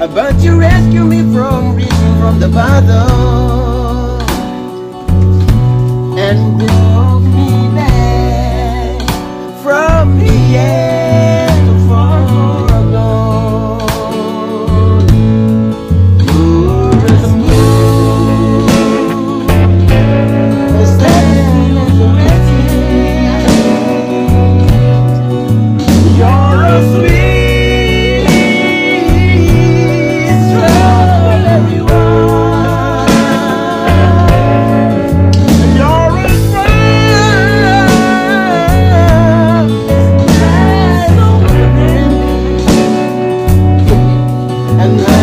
but you rescue me from reaching from the bottom and brought me back from the end of far gone. You're a smooth, a steady as a you're a sweet. And